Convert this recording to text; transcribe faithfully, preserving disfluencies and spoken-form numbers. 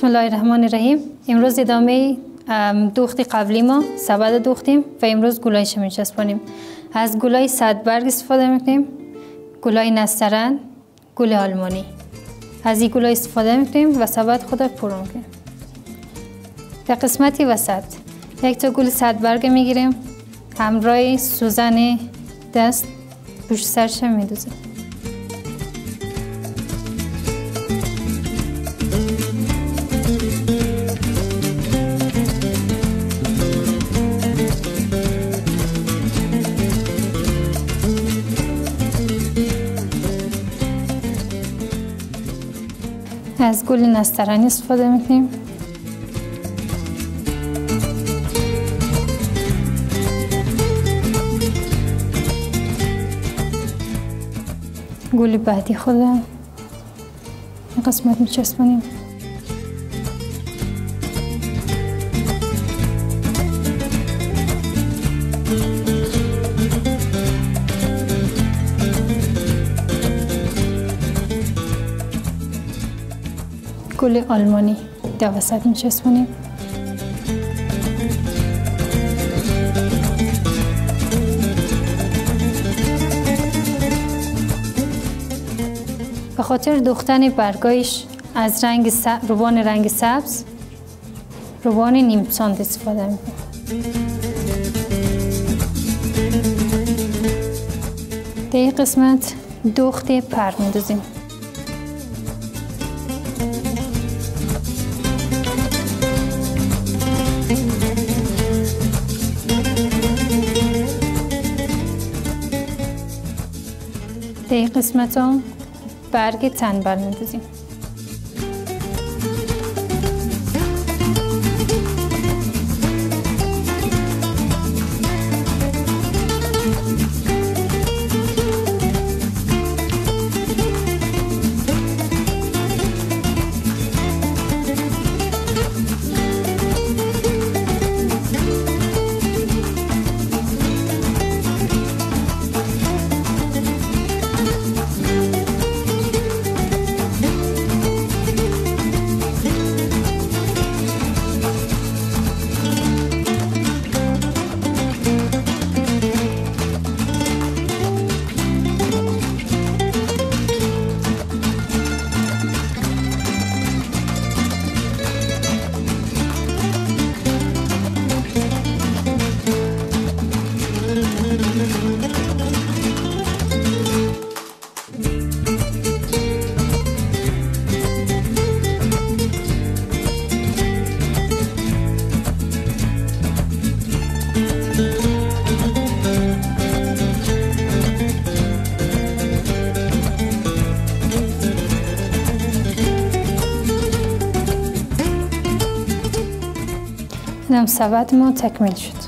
بسم الله الرحمن الرحیم. امروز ادامه دوخت قبلی ما سبد دوختیم و امروز گلایش میچسبانیم. از گلای صد برگ استفاده میکنیم، گلای نسترن، گل آلمانی. از این گلای استفاده میکنیم و سبد خود پر میکنیم. در قسمتی وسط یک تا گل صد برگ میگیریم، همراه سوزن دست پشت سرش میدوزیم. از گل نسترنی استفاده میکنیم. گل بعدی خود این قسمت میچسبونیم. گل آلمانی در وسط میچسبونیم. به خاطر دوختن برگایش از رنگ روبان رنگ سبز، روبان نیم سانت استفاده میکنیم. در این قسمت دوخت پر میدوزیم. در این قسمت هم برگ تنبل میدوزیم. سبد ما تکمیل شد.